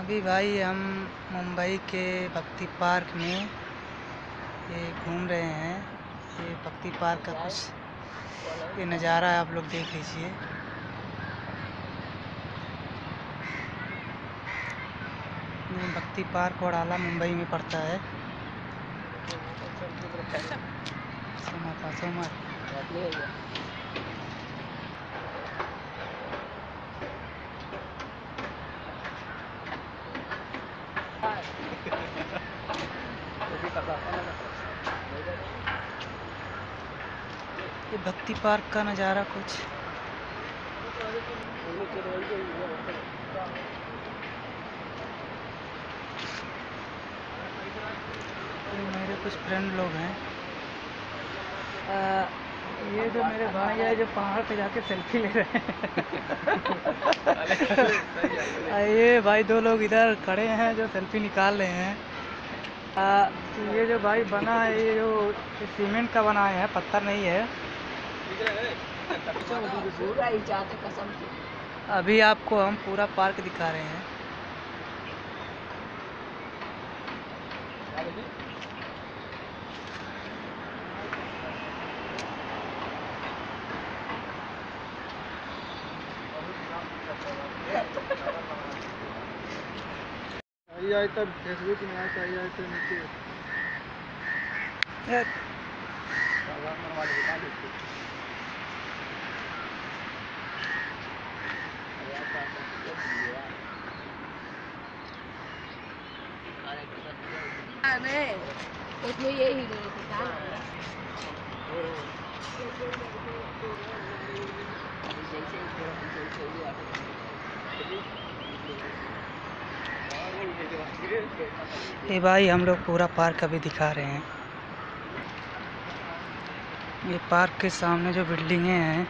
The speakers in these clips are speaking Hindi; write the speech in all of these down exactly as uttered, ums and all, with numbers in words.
अभी भाई हम मुंबई के भक्ति पार्क में ये घूम रहे हैं। ये भक्ति पार्क का कुछ ये नज़ारा है, आप लोग देख लीजिए। ये भक्ति पार्क वडाला मुंबई में पड़ता है। सोमा सोमा ये भक्ति पार्क का नज़ारा कुछ मेरे कुछ फ्रेंड लोग हैं। आ, ये जो मेरे भाई है जो पहाड़ पे जाके सेल्फी ले रहे हैं। ये भाई दो लोग इधर खड़े हैं जो सेल्फी निकाल रहे हैं। आ, ये जो भाई बना है ये जो सीमेंट का बना है, पत्थर नहीं है। अभी आपको हम पूरा पार्क दिखा रहे हैं। आई तो फेसबुक में आता है तो नीचे उसमें ये हीरो था। ये भाई हम लोग पूरा पार्क अभी दिखा रहे हैं। ये पार्क के सामने जो बिल्डिंगें हैं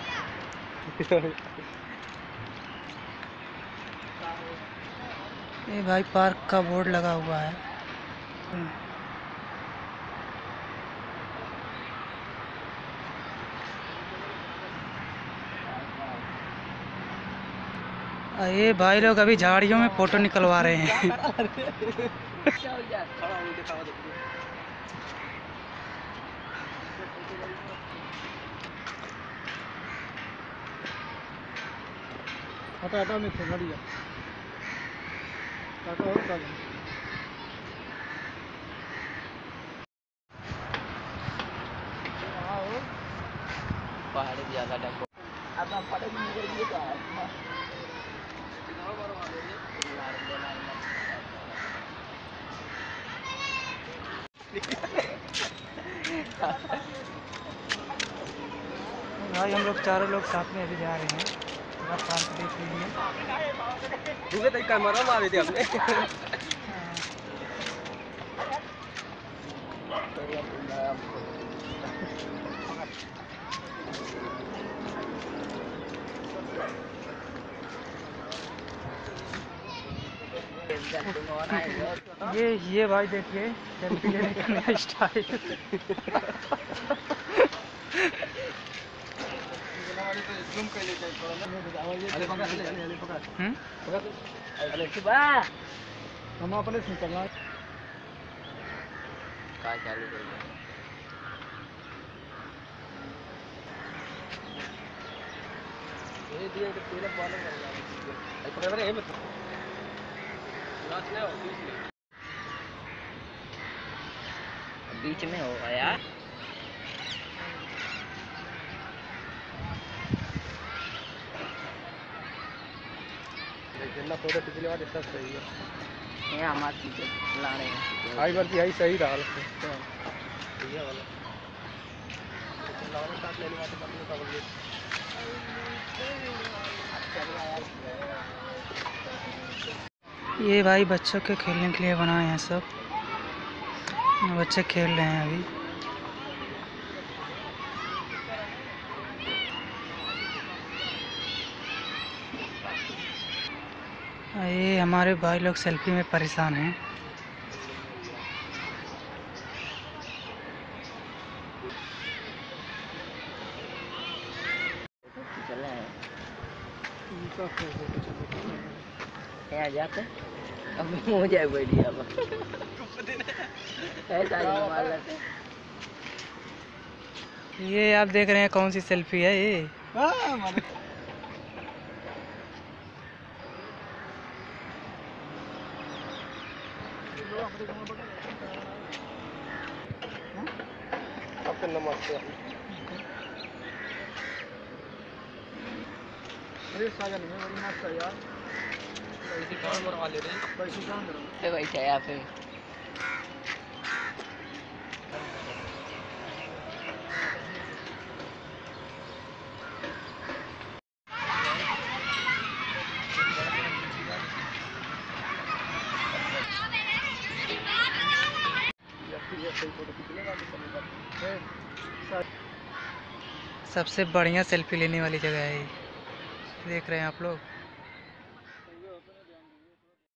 ये भाई पार्क का बोर्ड लगा हुआ है। ये भाई लोग अभी झाड़ियों में फोटो निकलवा रहे हैं। हटा हटा में से बढ़िया काका और काका पहाड़ ज्यादा डको अब हम पड़े मुझे ये तो है भाई हम लोग चारों लोग साथ में अभी जा रहे हैं। पूरा पार्क देख लीजिए। दूसरे तरीका कैमरा मारे थे हमने। ये ये भाई देखिए सेल्फी लेने का नया स्टाइल। हम अपने से निकलना का चालू कर दो। ये दिए तो तेरे फॉलो कर यार। पकड़ रहे हैं मतलब नाच ले और बीच में बीच में होगा यार। जितना फोटो पिछली बार सब सही है। ये हमारे पीछे ला रहे हैं। आई बार की आई सही रहा ठीक है वाला लाने साथ लेने वाले अपने का बोलिए ये भाई बच्चों के खेलने के लिए बनाए हैं सब। बच्चे खेल रहे हैं अभी। ये हमारे भाई लोग सेल्फी में परेशान हैं। यहाँ जाते अब मुँह जाए बढ़िया अब ऐसा ही मार लेते। ये आप देख रहे हैं कौन सी सेल्फी है ये? हाँ माने आपका नमस्ते। अरे सागन में बड़ी मस्त है यार। इसी काम करवा ले रहे हैं। पैसे काम करो। पे बैठे यहाँ पे। सबसे बढ़िया सेल्फी लेने वाली जगह है ये, देख रहे हैं आप लोग।